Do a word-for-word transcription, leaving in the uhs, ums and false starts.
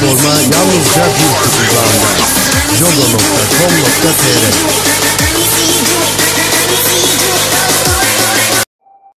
forma yalnızca bir kutu bağında. jogo nokta com nokta tr